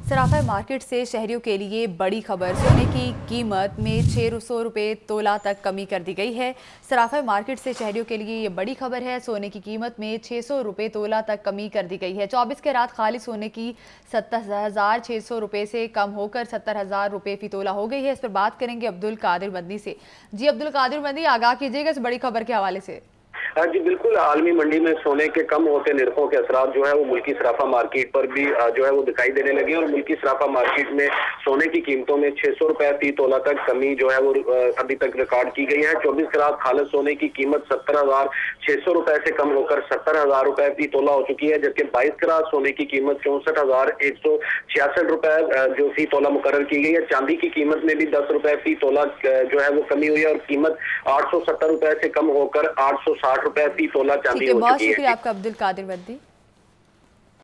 सराफा market से शहरियों के लिए बड़ी खबर। सोने की कीमत में 600 रुपये तोला तक कमी कर दी गई है। सराफा मार्केट से शहरियों के लिए ये बड़ी खबर है। सोने की कीमत में 600 रुपये तोला तक कमी कर दी गई है। 24 कैरात खाली सोने की 70,600 रुपये से कम होकर 70,000 रुपये फी तोला हो गई है। इस पर बात करेंगे अब्दुल कादिर बंदी से। जी अब्दुल कादिर बंदी, आगाह कीजिएगा इस बड़ी खबर के हवाले से। जी बिल्कुल, आलमी मंडी में सोने के कम होते निर्खों के असरात जो है वो मुल्की सराफा मार्केट पर भी जो है वो दिखाई देने लगे और मुल्की सराफा मार्केट में सोने की कीमतों में 600 रुपए फी तोला तक कमी जो है वो अभी तक रिकॉर्ड की गई है। 24 कैरात खालिद सोने की कीमत 70,600 रुपए से कम होकर 70,000 रुपए फी तोला हो चुकी है, जबकि 22 कैरात सोने की कीमत 64,166 रुपए जो फी तोला मुकर्रर की गई है। चांदी की कीमत में भी 10 रुपए फी तोला जो है वो कमी हुई है और कीमत 870 रुपए से कम होकर 860 रुपए फी तोला चांदी हो चुकी है। बहुत शुक्रिया आपका अब्दुल कादिर बंदी।